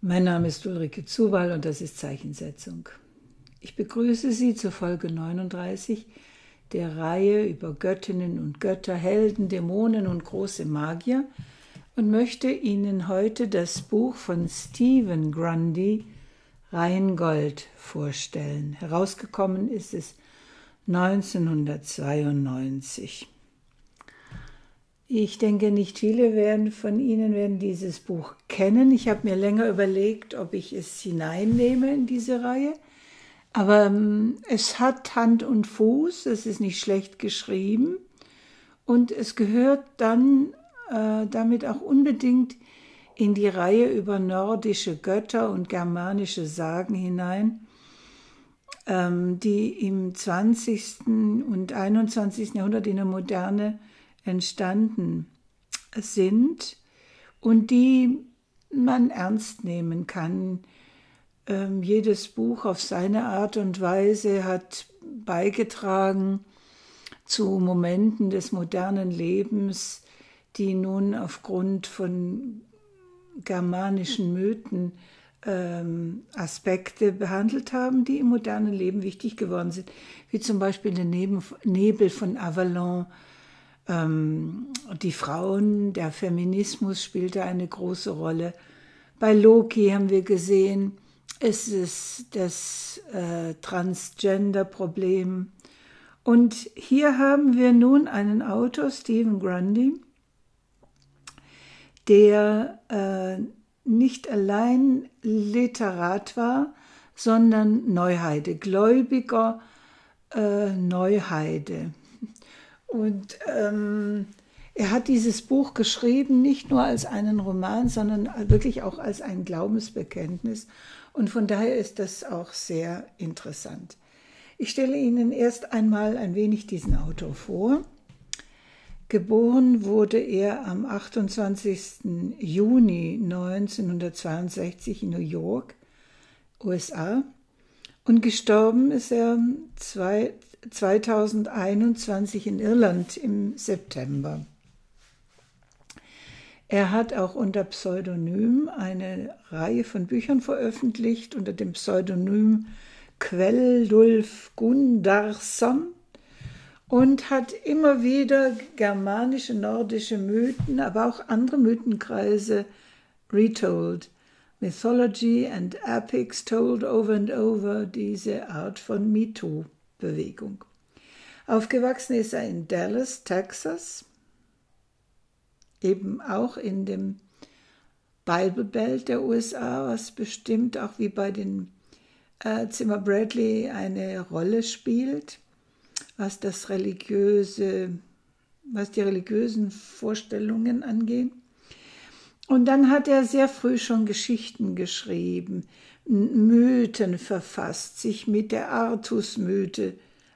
Mein Name ist Ulrike Zuwall und das ist Zeichensetzung. Ich begrüße Sie zur Folge 39 der Reihe über Göttinnen und Götter, Helden, Dämonen und große Magier und möchte Ihnen heute das Buch von Stephen Grundy, Rheingold, vorstellen. Herausgekommen ist es 1992. Ich denke, nicht viele von Ihnen werden dieses Buch kennen. Ich habe mir länger überlegt, ob ich es hineinnehme in diese Reihe. Aber es hat Hand und Fuß, es ist nicht schlecht geschrieben und es gehört dann damit auch unbedingt in die Reihe über nordische Götter und germanische Sagen hinein, die im 20. und 21. Jahrhundert in der Moderne entstanden sind und die man ernst nehmen kann. Jedes Buch auf seine Art und Weise hat beigetragen zu Momenten des modernen Lebens, die nun aufgrund von germanischen Mythen Aspekte behandelt haben, die im modernen Leben wichtig geworden sind, wie zum Beispiel der Nebel von Avalon. Die Frauen, der Feminismus spielte eine große Rolle. Bei Loki haben wir gesehen, es ist das Transgender-Problem. Und hier haben wir nun einen Autor, Stephen Grundy, der nicht allein Literat war, sondern Neuheide, gläubiger Neuheide. Und er hat dieses Buch geschrieben, nicht nur als einen Roman, sondern wirklich auch als ein Glaubensbekenntnis. Und von daher ist das auch sehr interessant. Ich stelle Ihnen erst einmal ein wenig diesen Autor vor. Geboren wurde er am 28. Juni 1962 in New York, USA. Und gestorben ist er 2021 in Irland im September. Er hat auch unter Pseudonym eine Reihe von Büchern veröffentlicht, unter dem Pseudonym Kveldulf Gundarsson und hat immer wieder germanische, nordische Mythen, aber auch andere Mythenkreise retold. Mythology and Epics told over and over, diese Art von MeToo-Bewegung. Aufgewachsen ist er in Dallas, Texas, eben auch in dem Bible Belt der USA, was bestimmt auch wie bei den Zimmer Bradley eine Rolle spielt, was die religiösen Vorstellungen angeht. Und dann hat er sehr früh schon Geschichten geschrieben, Mythen verfasst, sich mit der Artus-Mythos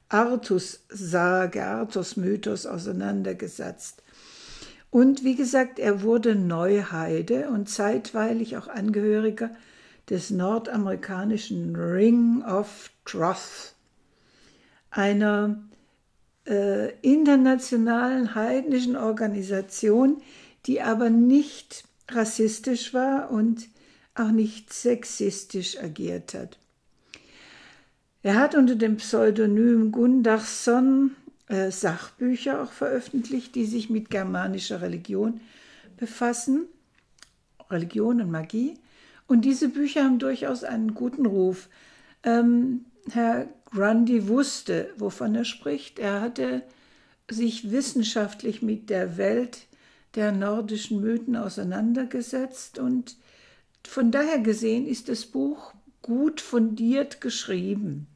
auseinandergesetzt. Und wie gesagt, er wurde Neuheide und zeitweilig auch Angehöriger des nordamerikanischen Ring of Truth, einer internationalen heidnischen Organisation, die aber nicht rassistisch war und auch nicht sexistisch agiert hat. Er hat unter dem Pseudonym Gundarsson Sachbücher auch veröffentlicht, die sich mit germanischer Religion befassen, Religion und Magie. Und diese Bücher haben durchaus einen guten Ruf. Herr Grundy wusste, wovon er spricht. Er hatte sich wissenschaftlich mit der Welt der nordischen Mythen auseinandergesetzt und von daher gesehen ist das Buch gut fundiert geschrieben.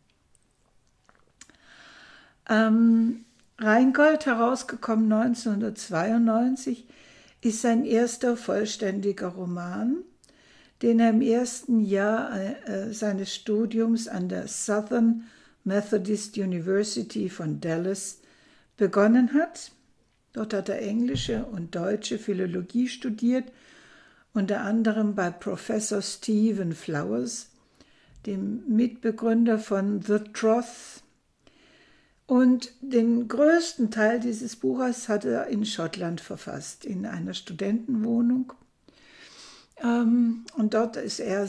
Rheingold, herausgekommen 1992, ist sein erster vollständiger Roman, den er im ersten Jahr seines Studiums an der Southern Methodist University von Dallas begonnen hat. Dort hat er englische und deutsche Philologie studiert, unter anderem bei Professor Stephen Flowers, dem Mitbegründer von The Troth. Und den größten Teil dieses Buches hat er in Schottland verfasst, in einer Studentenwohnung. Und dort ist er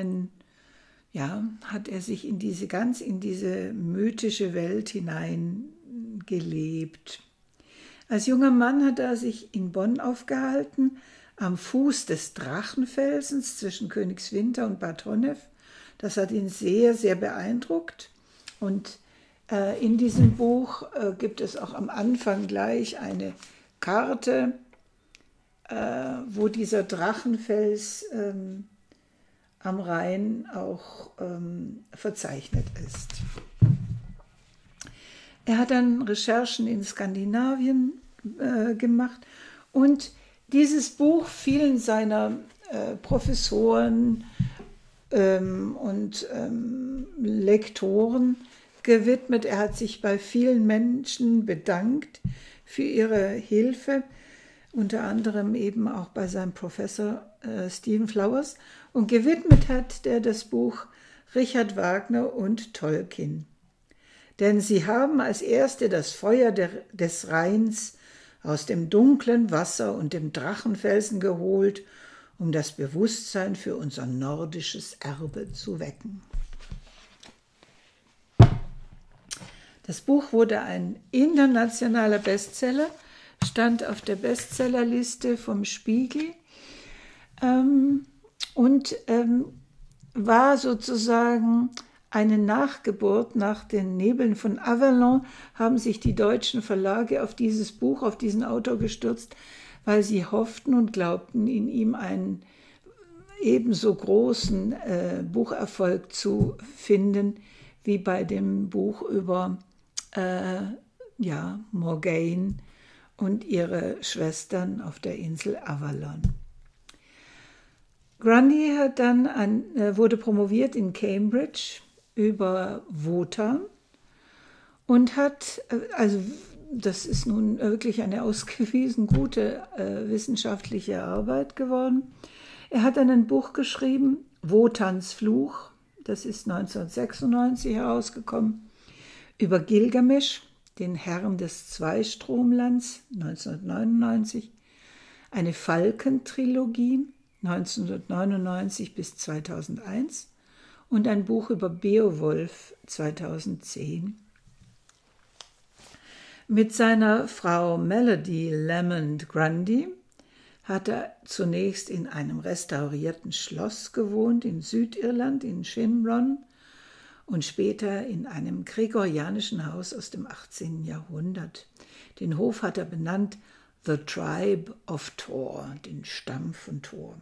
hat er sich in diese mythische Welt hineingelebt. Als junger Mann hat er sich in Bonn aufgehalten, am Fuß des Drachenfelsens zwischen Königswinter und Bad Honnef. Das hat ihn sehr, sehr beeindruckt. Und in diesem Buch gibt es auch am Anfang gleich eine Karte, wo dieser Drachenfels am Rhein auch verzeichnet ist. Er hat dann Recherchen in Skandinavien gemacht und dieses Buch vielen seiner Professoren und Lektoren gewidmet. Er hat sich bei vielen Menschen bedankt für ihre Hilfe, unter anderem eben auch bei seinem Professor Stephen Flowers, und gewidmet hat er das Buch Richard Wagner und Tolkien. Denn sie haben als Erste das Feuer des Rheins aus dem dunklen Wasser und dem Drachenfelsen geholt, um das Bewusstsein für unser nordisches Erbe zu wecken. Das Buch wurde ein internationaler Bestseller, stand auf der Bestsellerliste vom Spiegel und war sozusagen eine Nachgeburt. Nach den Nebeln von Avalon haben sich die deutschen Verlage auf dieses Buch, auf diesen Autor gestürzt, weil sie hofften und glaubten, in ihm einen ebenso großen Bucherfolg zu finden, wie bei dem Buch über Morgaine und ihre Schwestern auf der Insel Avalon. Grundy hat dann wurde promoviert in Cambridge über Wotan und hat, also das ist nun wirklich eine ausgewiesen gute wissenschaftliche Arbeit geworden. Er hat dann ein Buch geschrieben, Wotans Fluch, das ist 1996 herausgekommen, über Gilgamesch, den Herrn des Zweistromlands, 1999, eine Falkentrilogie, 1999 bis 2001 und ein Buch über Beowulf 2010. Mit seiner Frau Melody Lamond Grundy hat er zunächst in einem restaurierten Schloss gewohnt in Südirland, in Shinron, und später in einem gregorianischen Haus aus dem 18. Jahrhundert. Den Hof hat er benannt The Tribe of Thor, den Stamm von Thor.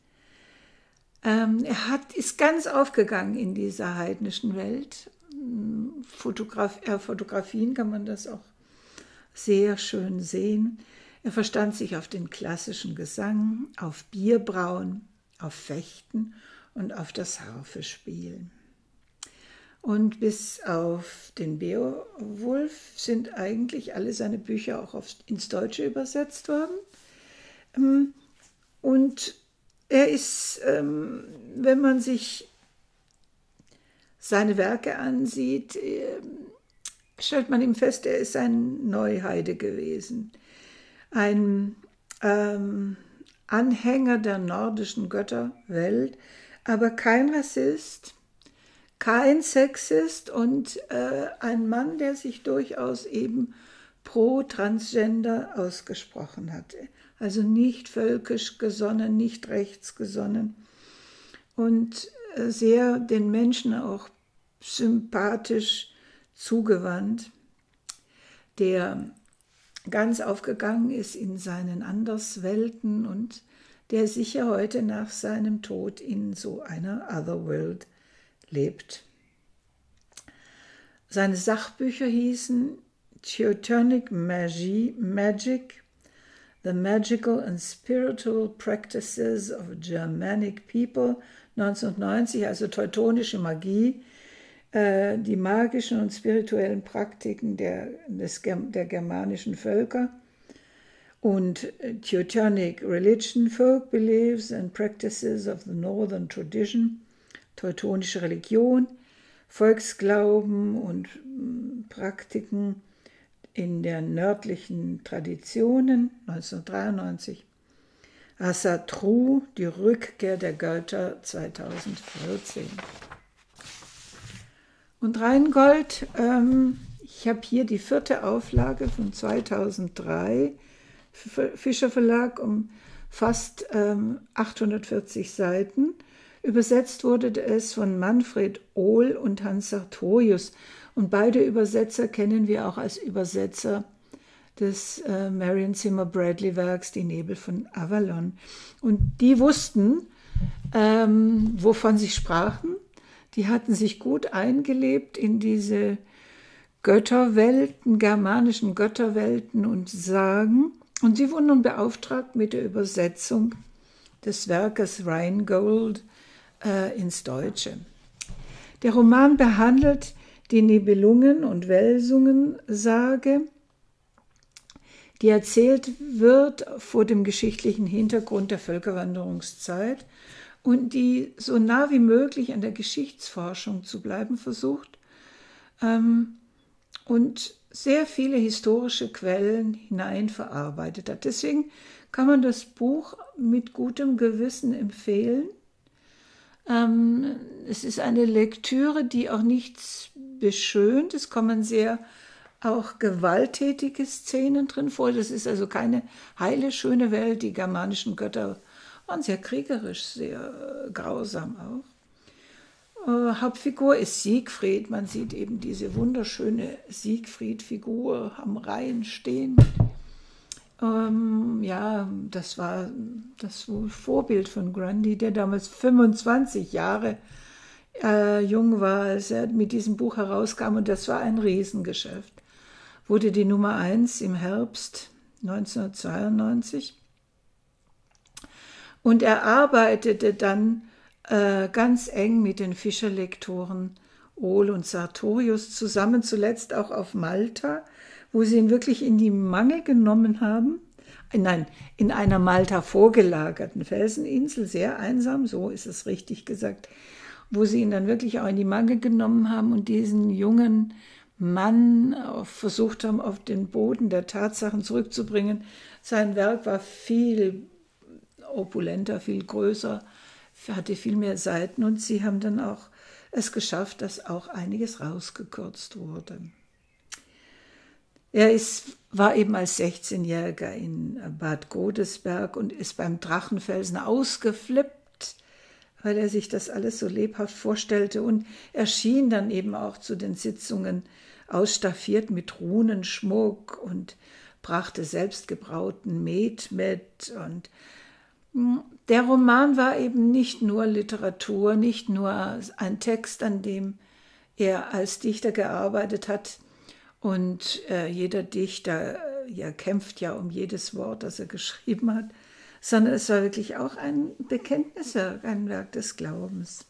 Ist ganz aufgegangen in dieser heidnischen Welt. Fotografien kann man das auch sehr schön sehen. Er verstand sich auf den klassischen Gesang, auf Bierbrauen, auf Fechten und auf das Harfespielen. Und bis auf den Beowulf sind eigentlich alle seine Bücher auch ins Deutsche übersetzt worden. Und er ist, wenn man sich seine Werke ansieht, stellt man ihm fest, er ist ein Neuheide gewesen. Ein Anhänger der nordischen Götterwelt, aber kein Rassist, kein Sexist und ein Mann, der sich durchaus eben pro Transgender ausgesprochen hat. Also nicht völkisch gesonnen, nicht rechtsgesonnen und sehr den Menschen auch sympathisch zugewandt, der ganz aufgegangen ist in seinen Anderswelten und der sicher heute nach seinem Tod in so einer Otherworld lebt. Seine Sachbücher hießen Teutonic Magic, The Magical and Spiritual Practices of Germanic People, 1990, also teutonische Magie, die magischen und spirituellen Praktiken der germanischen Völker, und Teutonic Religion, Folk Beliefs and Practices of the Northern Tradition, teutonische Religion, Volksglauben und Praktiken in der nördlichen Traditionen, 1993. Asatru, die Rückkehr der Götter 2014. Und Rheingold, ich habe hier die 4. Auflage von 2003, Fischer Verlag, um fast 840 Seiten. Übersetzt wurde es von Manfred Ohl und Hans Sartorius. Und beide Übersetzer kennen wir auch als Übersetzer des Marion Zimmer Bradley Werks Die Nebel von Avalon. Und die wussten, wovon sie sprachen. Die hatten sich gut eingelebt in diese Götterwelten, germanischen Götterwelten und Sagen. Und sie wurden nun beauftragt mit der Übersetzung des Werkes Rheingold ins Deutsche. Der Roman behandelt die Nibelungen- und Welsungen-Sage, die erzählt wird vor dem geschichtlichen Hintergrund der Völkerwanderungszeit und die so nah wie möglich an der Geschichtsforschung zu bleiben versucht und sehr viele historische Quellen hineinverarbeitet hat. Deswegen kann man das Buch mit gutem Gewissen empfehlen. Es ist eine Lektüre, die auch nichts beschönt. Es kommen sehr auch gewalttätige Szenen drin vor. Das ist also keine heile, schöne Welt. Die germanischen Götter waren sehr kriegerisch, sehr grausam auch. Hauptfigur ist Siegfried. Man sieht eben diese wunderschöne Siegfried-Figur am Rhein stehen. Ja, das war das Vorbild von Grundy, der damals 25 Jahre jung war, als er mit diesem Buch herauskam. Und das war ein Riesengeschäft. Wurde die Nummer 1 im Herbst 1992. Und er arbeitete dann ganz eng mit den Fischerlektoren Ohl und Sartorius zusammen, zuletzt auch auf Malta, wo sie ihn wirklich in die Mangel genommen haben. Nein, in einer Malta vorgelagerten Felseninsel, sehr einsam, so ist es richtig gesagt, wo sie ihn dann wirklich auch in die Mangel genommen haben und diesen jungen Mann versucht haben, auf den Boden der Tatsachen zurückzubringen. Sein Werk war viel opulenter, viel größer, hatte viel mehr Seiten und sie haben dann auch es geschafft, dass auch einiges rausgekürzt wurde. Er war eben als 16-Jähriger in Bad Godesberg und ist beim Drachenfelsen ausgeflippt, weil er sich das alles so lebhaft vorstellte und erschien dann eben auch zu den Sitzungen ausstaffiert mit Runenschmuck und brachte selbstgebrauten Met mit. Und der Roman war eben nicht nur Literatur, nicht nur ein Text, an dem er als Dichter gearbeitet hat. Und jeder Dichter kämpft ja um jedes Wort, das er geschrieben hat, sondern es war wirklich auch ein Bekenntniswerk, ein Werk des Glaubens.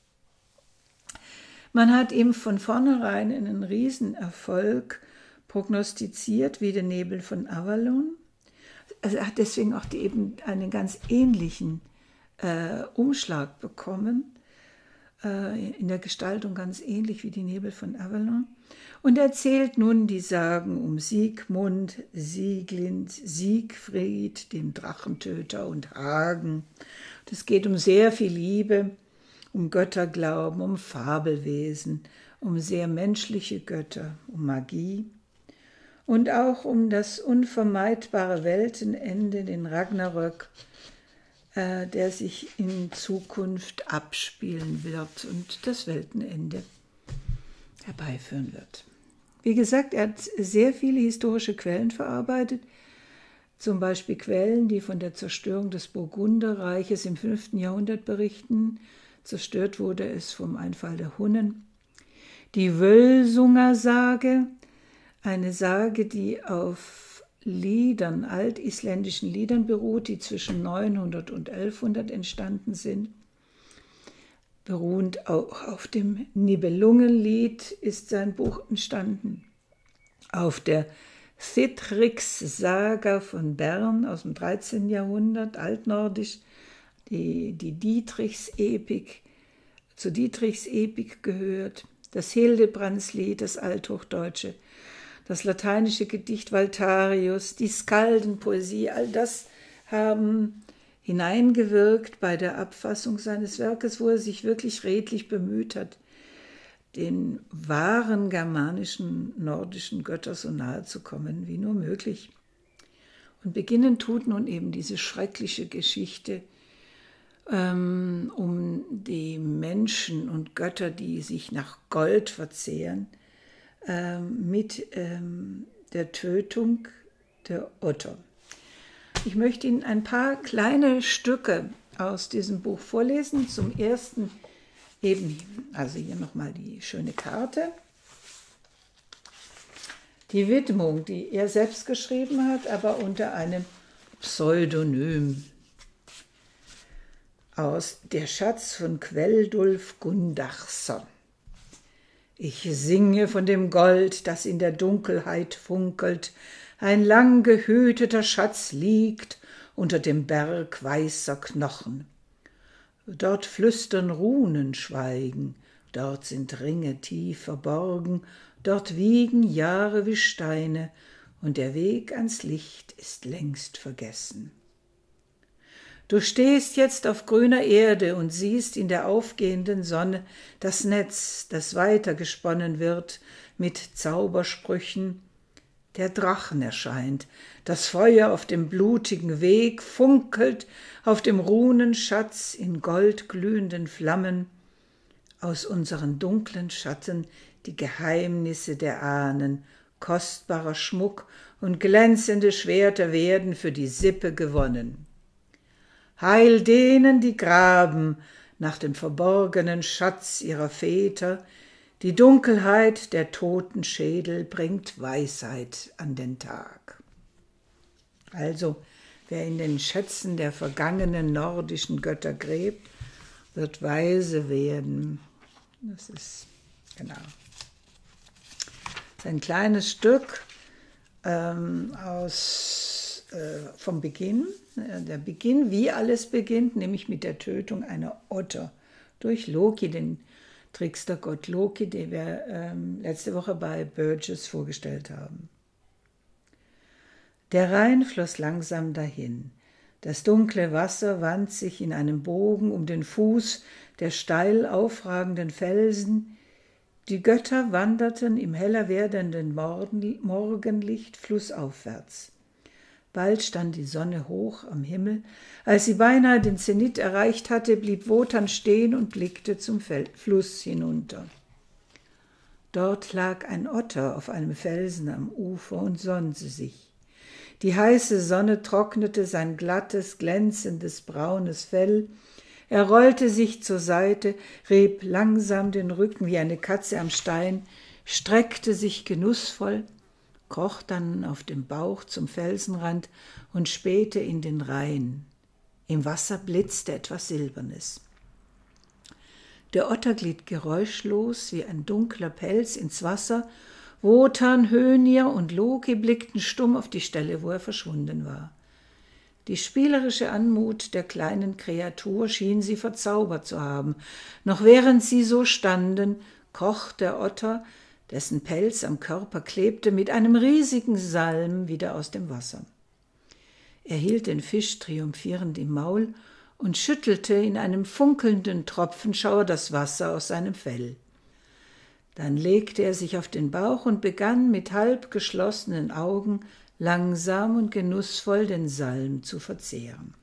Man hat ihm von vornherein einen Riesenerfolg prognostiziert, wie der Nebel von Avalon. Also er hat deswegen auch eben einen ganz ähnlichen Umschlag bekommen, in der Gestaltung ganz ähnlich wie die Nebel von Avalon. Und erzählt nun die Sagen um Siegmund, Sieglind, Siegfried, dem Drachentöter und Hagen. Es geht um sehr viel Liebe, um Götterglauben, um Fabelwesen, um sehr menschliche Götter, um Magie und auch um das unvermeidbare Weltenende, den Ragnarök, der sich in Zukunft abspielen wird und das Weltenende herbeiführen wird. Wie gesagt, er hat sehr viele historische Quellen verarbeitet, zum Beispiel Quellen, die von der Zerstörung des Burgunderreiches im 5. Jahrhundert berichten. Zerstört wurde es vom Einfall der Hunnen. Die Wölsunger Sage, eine Sage, die auf Liedern, altisländischen Liedern beruht, die zwischen 900 und 1100 entstanden sind. Beruhend auch auf dem Nibelungenlied ist sein Buch entstanden. Auf der Þiðriks-Saga von Bern aus dem 13. Jahrhundert, altnordisch, die Dietrichsepik, zur Dietrichsepik gehört, das Hildebrandslied, das Althochdeutsche, das lateinische Gedicht Valtarius, die Skaldenpoesie, all das haben hineingewirkt bei der Abfassung seines Werkes, wo er sich wirklich redlich bemüht hat, den wahren germanischen, nordischen Göttern so nahe zu kommen wie nur möglich. Und beginnen tut nun eben diese schreckliche Geschichte um die Menschen und Götter, die sich nach Gold verzehren, mit der Tötung der Otter. Ich möchte Ihnen ein paar kleine Stücke aus diesem Buch vorlesen. Zum ersten eben, also hier nochmal die schöne Karte. Die Widmung, die er selbst geschrieben hat, aber unter einem Pseudonym. Aus Der Schatz von Queldulf Gundachson. Ich singe von dem Gold, das in der Dunkelheit funkelt, ein lang gehüteter Schatz liegt unter dem Berg weißer Knochen. Dort flüstern Runen schweigen, dort sind Ringe tief verborgen, dort wiegen Jahre wie Steine, und der Weg ans Licht ist längst vergessen. Du stehst jetzt auf grüner Erde und siehst in der aufgehenden Sonne das Netz, das weitergesponnen wird mit Zaubersprüchen. Der Drachen erscheint, das Feuer auf dem blutigen Weg funkelt auf dem Runenschatz in goldglühenden Flammen. Aus unseren dunklen Schatten die Geheimnisse der Ahnen, kostbarer Schmuck und glänzende Schwerter werden für die Sippe gewonnen. Heil denen, die graben nach dem verborgenen Schatz ihrer Väter, die Dunkelheit der toten Schädel bringt Weisheit an den Tag. Also, wer in den Schätzen der vergangenen nordischen Götter gräbt, wird weise werden. Das ist, genau. Das ist ein kleines Stück vom Beginn. Der Beginn, wie alles beginnt, nämlich mit der Tötung einer Otter durch Loki, den Trickstergott Loki, den wir letzte Woche bei Burgess vorgestellt haben. Der Rhein floss langsam dahin. Das dunkle Wasser wand sich in einem Bogen um den Fuß der steil aufragenden Felsen. Die Götter wanderten im heller werdenden Morgenlicht flussaufwärts. Bald stand die Sonne hoch am Himmel. Als sie beinahe den Zenit erreicht hatte, blieb Wotan stehen und blickte zum Fluss hinunter. Dort lag ein Otter auf einem Felsen am Ufer und sonnte sich. Die heiße Sonne trocknete sein glattes, glänzendes, braunes Fell. Er rollte sich zur Seite, rieb langsam den Rücken wie eine Katze am Stein, streckte sich genussvoll, kroch dann auf dem Bauch zum Felsenrand und spähte in den Rhein. Im Wasser blitzte etwas Silbernes. Der Otter glitt geräuschlos wie ein dunkler Pelz ins Wasser. Wotan, Hönir und Loki blickten stumm auf die Stelle, wo er verschwunden war. Die spielerische Anmut der kleinen Kreatur schien sie verzaubert zu haben. Noch während sie so standen, kroch der Otter, dessen Pelz am Körper klebte, mit einem riesigen Salm wieder aus dem Wasser. Er hielt den Fisch triumphierend im Maul und schüttelte in einem funkelnden Tropfenschauer das Wasser aus seinem Fell. Dann legte er sich auf den Bauch und begann mit halb geschlossenen Augen langsam und genussvoll den Salm zu verzehren.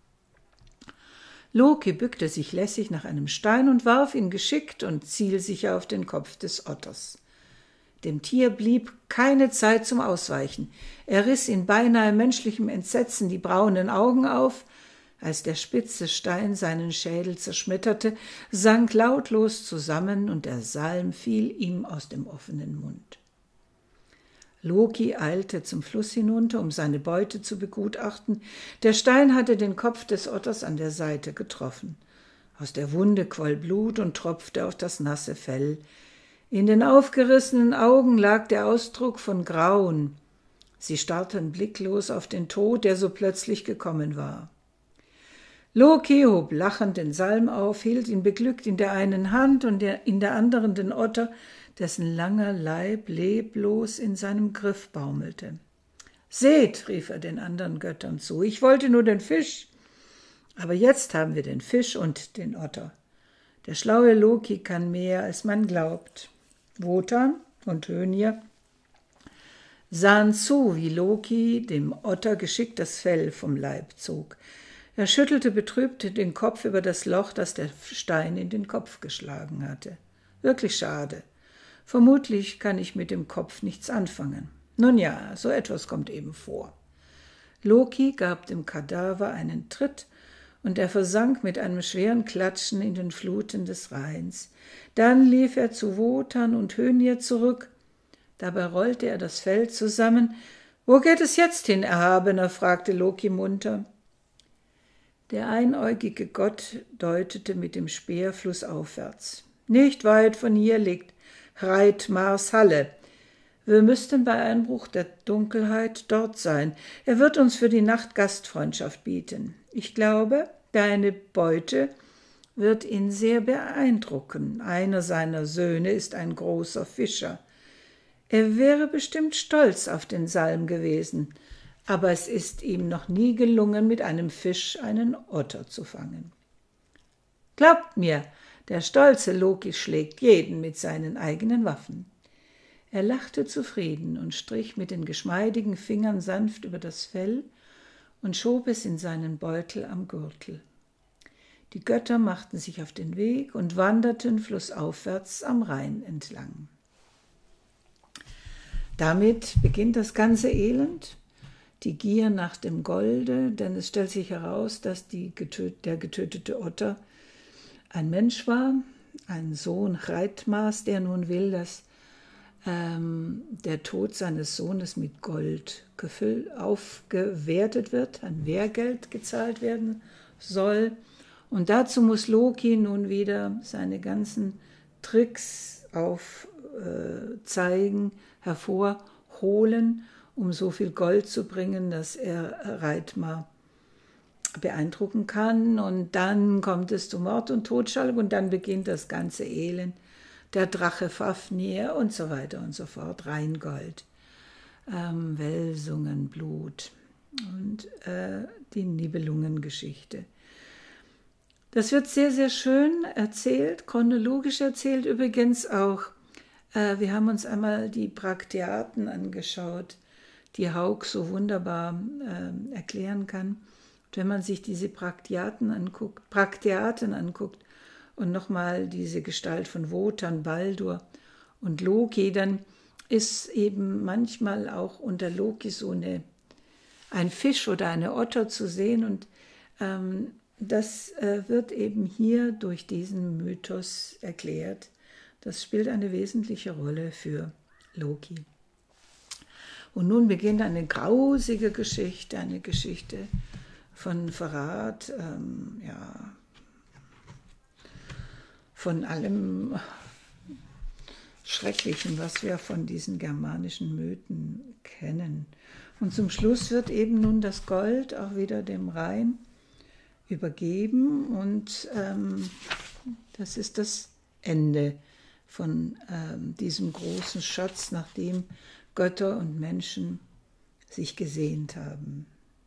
Loki bückte sich lässig nach einem Stein und warf ihn geschickt und zielsicher auf den Kopf des Otters. Dem Tier blieb keine Zeit zum Ausweichen. Er riss in beinahe menschlichem Entsetzen die braunen Augen auf. Als der spitze Stein seinen Schädel zerschmetterte, sank lautlos zusammen und der Salm fiel ihm aus dem offenen Mund. Loki eilte zum Fluss hinunter, um seine Beute zu begutachten. Der Stein hatte den Kopf des Otters an der Seite getroffen. Aus der Wunde quoll Blut und tropfte auf das nasse Fell. In den aufgerissenen Augen lag der Ausdruck von Grauen. Sie starrten blicklos auf den Tod, der so plötzlich gekommen war. Loki hob lachend den Salm auf, hielt ihn beglückt in der einen Hand und in der anderen den Otter, dessen langer Leib leblos in seinem Griff baumelte. »Seht«, rief er den anderen Göttern zu, »ich wollte nur den Fisch.« Aber jetzt haben wir den Fisch und den Otter. Der schlaue Loki kann mehr, als man glaubt. Wotan und Hönir sahen zu, wie Loki dem Otter geschickt das Fell vom Leib zog. Er schüttelte betrübt den Kopf über das Loch, das der Stein in den Kopf geschlagen hatte. Wirklich schade. Vermutlich kann ich mit dem Kopf nichts anfangen. Nun ja, so etwas kommt eben vor. Loki gab dem Kadaver einen Tritt, und er versank mit einem schweren Klatschen in den Fluten des Rheins. Dann lief er zu Wotan und Hönir zurück. Dabei rollte er das Fell zusammen. »Wo geht es jetzt hin, Erhabener?« fragte Loki munter. Der einäugige Gott deutete mit dem Speer flussaufwärts. »Nicht weit von hier liegt Hreidmars Halle. Wir müssten bei Einbruch der Dunkelheit dort sein. Er wird uns für die Nacht Gastfreundschaft bieten. Ich glaube, deine Beute wird ihn sehr beeindrucken. Einer seiner Söhne ist ein großer Fischer. Er wäre bestimmt stolz auf den Salm gewesen, aber es ist ihm noch nie gelungen, mit einem Fisch einen Otter zu fangen. Glaubt mir, der stolze Loki schlägt jeden mit seinen eigenen Waffen.« Er lachte zufrieden und strich mit den geschmeidigen Fingern sanft über das Fell und schob es in seinen Beutel am Gürtel. Die Götter machten sich auf den Weg und wanderten flussaufwärts am Rhein entlang. Damit beginnt das ganze Elend, die Gier nach dem Golde, denn es stellt sich heraus, dass der getötete Otter ein Mensch war, ein Sohn Hreidmars, der nun will, dass der Tod seines Sohnes mit Gold aufgewertet wird, ein Wehrgeld gezahlt werden soll. Und dazu muss Loki nun wieder seine ganzen Tricks aufzeigen, hervorholen, um so viel Gold zu bringen, dass er Hreidmar beeindrucken kann. Und dann kommt es zu Mord und Totschlag und dann beginnt das ganze Elend. Der Drache Fafnir und so weiter und so fort, Rheingold, Welsungen, Blut und die Nibelungengeschichte. Das wird sehr, sehr schön erzählt, chronologisch erzählt übrigens auch. Wir haben uns einmal die Brakteaten angeschaut, die Hauk so wunderbar erklären kann. Und wenn man sich diese Brakteaten anguckt, und nochmal diese Gestalt von Wotan, Baldur und Loki, dann ist eben manchmal auch unter Loki so ein Fisch oder eine Otter zu sehen. Und das wird eben hier durch diesen Mythos erklärt. Das spielt eine wesentliche Rolle für Loki. Und nun beginnt eine grausige Geschichte, eine Geschichte von Verrat, von allem Schrecklichen, was wir von diesen germanischen Mythen kennen. Und zum Schluss wird eben nun das Gold auch wieder dem Rhein übergeben und das ist das Ende von diesem großen Schatz, nach dem Götter und Menschen sich gesehnt haben.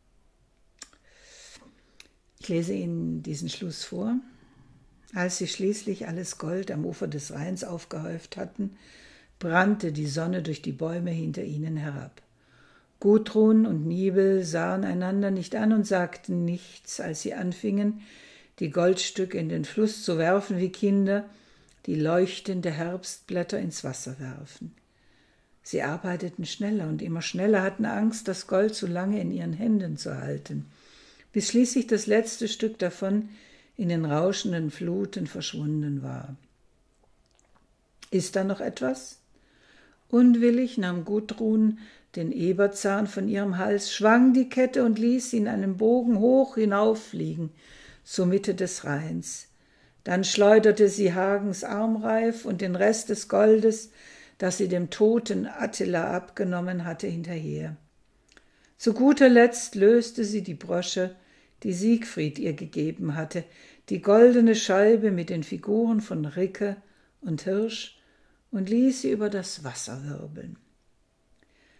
Ich lese Ihnen diesen Schluss vor. Als sie schließlich alles Gold am Ufer des Rheins aufgehäuft hatten, brannte die Sonne durch die Bäume hinter ihnen herab. Gudrun und Nibel sahen einander nicht an und sagten nichts, als sie anfingen, die Goldstücke in den Fluss zu werfen wie Kinder, die leuchtende Herbstblätter ins Wasser werfen. Sie arbeiteten schneller und immer schneller, hatten Angst, das Gold zu lange in ihren Händen zu halten, bis schließlich das letzte Stück davon in den rauschenden Fluten verschwunden war. »Ist da noch etwas?« Unwillig nahm Gudrun den Eberzahn von ihrem Hals, schwang die Kette und ließ sie in einem Bogen hoch hinauffliegen, zur Mitte des Rheins. Dann schleuderte sie Hagens Armreif und den Rest des Goldes, das sie dem toten Attila abgenommen hatte, hinterher. Zu guter Letzt löste sie die Brosche, die Siegfried ihr gegeben hatte, die goldene Scheibe mit den Figuren von Ricke und Hirsch, und ließ sie über das Wasser wirbeln.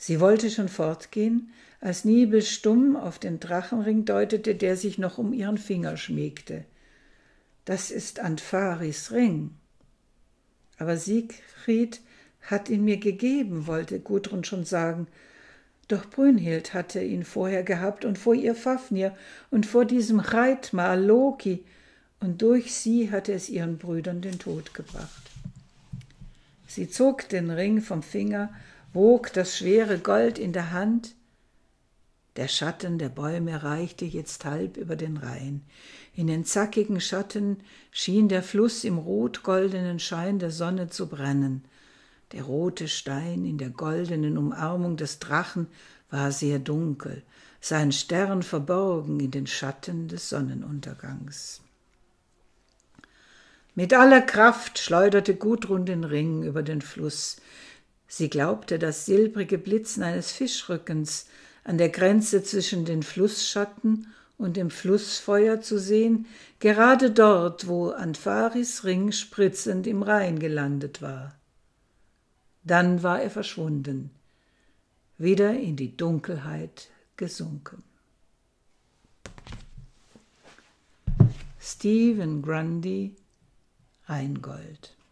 Sie wollte schon fortgehen, als Nibel stumm auf den Drachenring deutete, der sich noch um ihren Finger schmiegte. »Das ist Andvaris Ring.« »Aber Siegfried hat ihn mir gegeben«, wollte Gudrun schon sagen. Doch Brünnhild hatte ihn vorher gehabt und vor ihr Fafnir und vor diesem Hreitmar Loki, und durch sie hatte es ihren Brüdern den Tod gebracht. Sie zog den Ring vom Finger, wog das schwere Gold in der Hand. Der Schatten der Bäume reichte jetzt halb über den Rhein. In den zackigen Schatten schien der Fluss im rot-goldenen Schein der Sonne zu brennen. Der rote Stein in der goldenen Umarmung des Drachen war sehr dunkel, sein Stern verborgen in den Schatten des Sonnenuntergangs. Mit aller Kraft schleuderte Gudrun den Ring über den Fluss. Sie glaubte, das silbrige Blitzen eines Fischrückens an der Grenze zwischen den Flussschatten und dem Flussfeuer zu sehen, gerade dort, wo Andvaris Ring spritzend im Rhein gelandet war. Dann war er verschwunden, wieder in die Dunkelheit gesunken. Stephen Grundy, Rheingold.